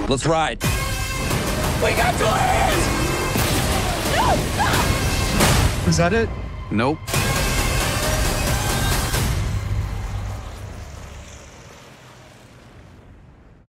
Let's ride. We got 2 hands! Is that it? Nope.